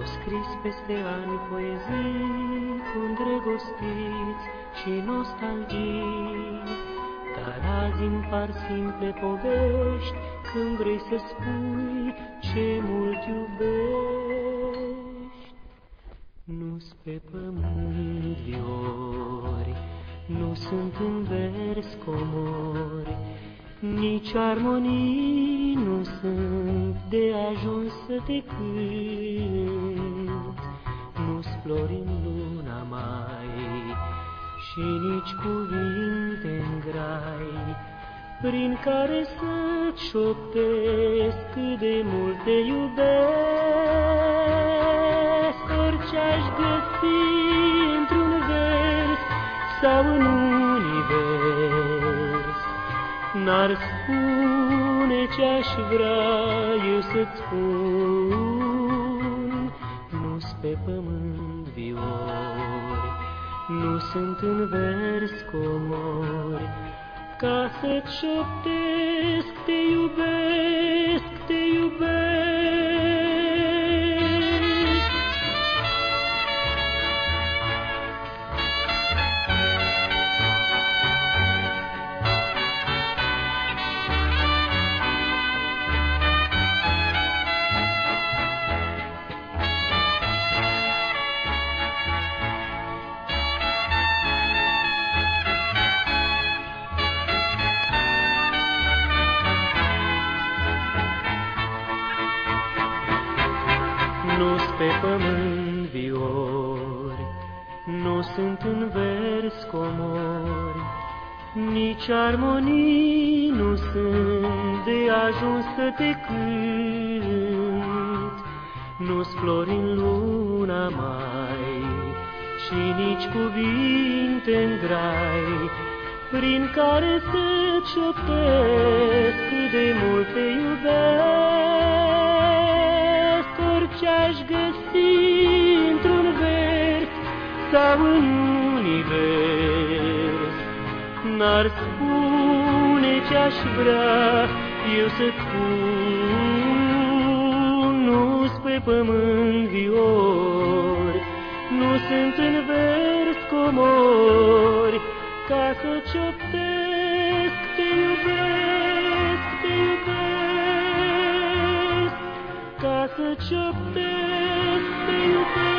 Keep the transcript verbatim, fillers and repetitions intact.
scris peste ani poezii cu îndrăgostiți și nostalgii, dar azi îmi par simple povești când vrei să spui ce mult iubești. Nu-s pe pământ viori, nu sunt în vers comori, nici armonii nu sunt de ajuns să te cânt. Nu-s flori în luna mai și nici cuvinte în grai prin care să-ți șoptesc cât de mult te iubesc. Orice-aș găsi într-un vers sau în univers, n-ar spune ce-aș vrea eu să-ți spun. Nu-s pe pământ viori, nu sunt în vers comori, ca să-ți șoptesc te iubesc, te iubesc. Nu-s pe pământ viori, nu sunt în vers comori, nici armonii nu sunt de ajuns să te cânt. Nu-s flori în luna mai și nici cuvinte în grai prin care să-ți șoptesc cât de mult te iubesc. Orice-aș găsi într-un vers sau în univers, n-ar spune ce-aș vrea eu să-ți spun. Nu-s pe pământ viori, nu sunt în vers comori, ca să-ți șoptesc te iubesc, te iubesc, ca să-ți șoptesc te iubesc.